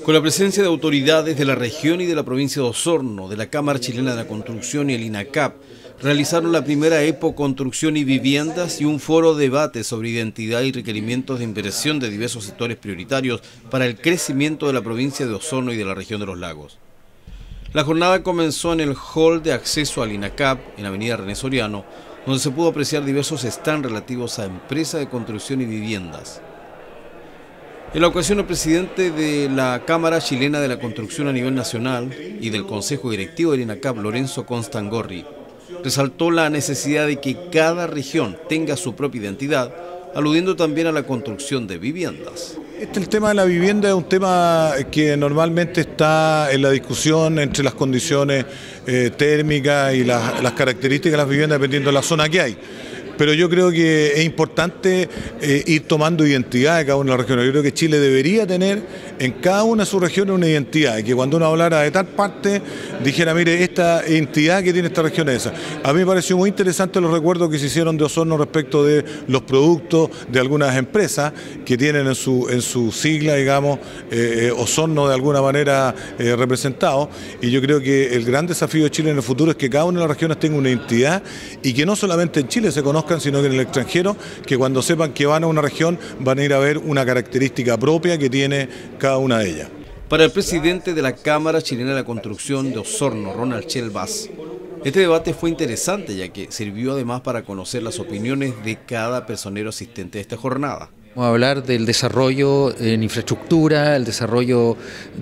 Con la presencia de autoridades de la región y de la provincia de Osorno, de la Cámara Chilena de la Construcción y el INACAP, realizaron la primera Expo Construcción y Viviendas y un foro debate sobre identidad y requerimientos de inversión de diversos sectores prioritarios para el crecimiento de la provincia de Osorno y de la región de los lagos. La jornada comenzó en el hall de acceso al INACAP, en Avenida René Soriano, donde se pudo apreciar diversos stands relativos a empresas de construcción y viviendas. En la ocasión, el presidente de la Cámara Chilena de la Construcción a nivel nacional y del Consejo Directivo del INACAP, Lorenzo Constangorri, resaltó la necesidad de que cada región tenga su propia identidad, aludiendo también a la construcción de viviendas. El tema de la vivienda es un tema que normalmente está en la discusión entre las condiciones térmicas y las características de las viviendas dependiendo de la zona que hay. Pero yo creo que es importante ir tomando identidad de cada una de las regiones. Yo creo que Chile debería tener en cada una de sus regiones una identidad, y que cuando uno hablara de tal parte dijera, mire, esta identidad que tiene esta región es esa. A mí me pareció muy interesante los recuerdos que se hicieron de Osorno respecto de los productos de algunas empresas que tienen en su sigla, digamos, Osorno de alguna manera representado, y yo creo que el gran desafío de Chile en el futuro es que cada una de las regiones tenga una identidad y que no solamente en Chile se conozcan, sino que en el extranjero, que cuando sepan que van a una región van a ir a ver una característica propia que tiene cada una de ellas. Para el presidente de la Cámara Chilena de la Construcción de Osorno, Ronald Chelbas, este debate fue interesante, ya que sirvió además para conocer las opiniones de cada personero asistente a esta jornada. Vamos a hablar del desarrollo en infraestructura, el desarrollo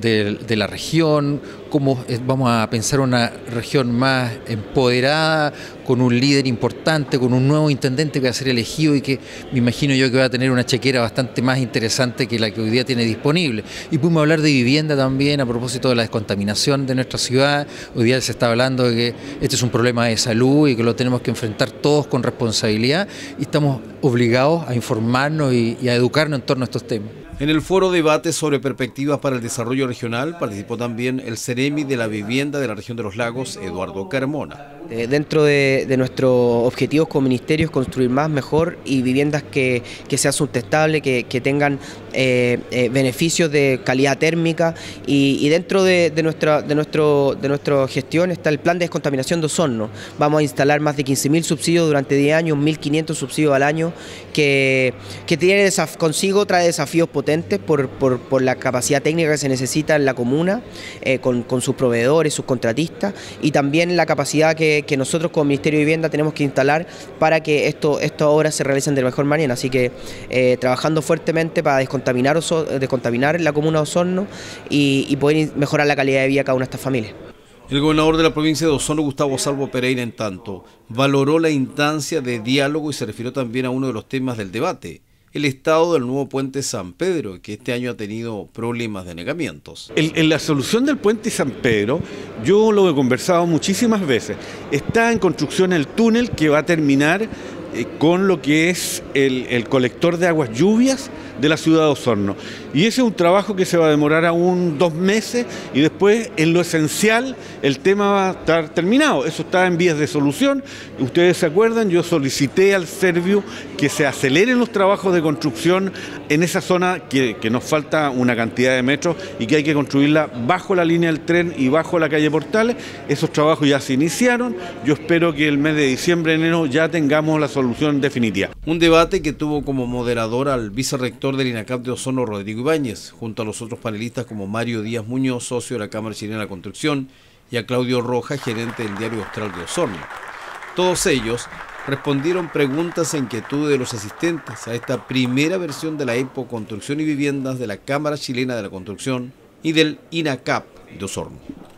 de la región, cómo vamos a pensar una región más empoderada, con un líder importante, con un nuevo intendente que va a ser elegido y que me imagino yo que va a tener una chequera bastante más interesante que la que hoy día tiene disponible. Y pudimos hablar de vivienda también a propósito de la descontaminación de nuestra ciudad. Hoy día se está hablando de que este es un problema de salud y que lo tenemos que enfrentar todos con responsabilidad, y estamos obligados a informarnos y a educarnos en torno a estos temas. En el foro debate sobre perspectivas para el desarrollo regional participó también el Ceremi de la Vivienda de la región de los lagos, Eduardo Carmona. Dentro de nuestros objetivos como ministerio es construir más, mejor y viviendas que sean sustentables, que tengan beneficios de calidad térmica, y dentro de nuestra gestión está el plan de descontaminación de Osorno. Vamos a instalar más de 15.000 subsidios durante 10 años, 1.500 subsidios al año, que tiene consigo trae desafíos potentes por la capacidad técnica que se necesita en la comuna, con sus proveedores, sus contratistas, y también la capacidad que nosotros como Ministerio de Vivienda tenemos que instalar para que estas obras se realicen de la mejor manera. Así que trabajando fuertemente para descontaminar la comuna de Osorno y poder mejorar la calidad de vida de cada una de estas familias. El gobernador de la provincia de Osorno, Gustavo Salvo Pereira, en tanto, valoró la instancia de diálogo y se refirió también a uno de los temas del debate: el estado del nuevo puente San Pedro, que este año ha tenido problemas de anegamientos. En la solución del puente San Pedro, yo lo he conversado muchísimas veces, está en construcción el túnel que va a terminar con lo que es el colector de aguas lluvias de la ciudad de Osorno. Y ese es un trabajo que se va a demorar aún 2 meses, y después, en lo esencial, el tema va a estar terminado. Eso está en vías de solución. Ustedes se acuerdan, yo solicité al Serviu que se aceleren los trabajos de construcción en esa zona que nos falta una cantidad de metros y que hay que construirla bajo la línea del tren y bajo la calle Portales. Esos trabajos ya se iniciaron. Yo espero que el mes de diciembre, enero, ya tengamos la solución definitiva. Un debate que tuvo como moderador al vicerrector del INACAP de Osorno, Rodrigo Ibáñez, junto a los otros panelistas como Mario Díaz Muñoz, socio de la Cámara Chilena de la Construcción, y a Claudio Rojas, gerente del Diario Austral de Osorno. Todos ellos respondieron preguntas e inquietudes de los asistentes a esta primera versión de la Expo Construcción y Viviendas de la Cámara Chilena de la Construcción y del INACAP de Osorno.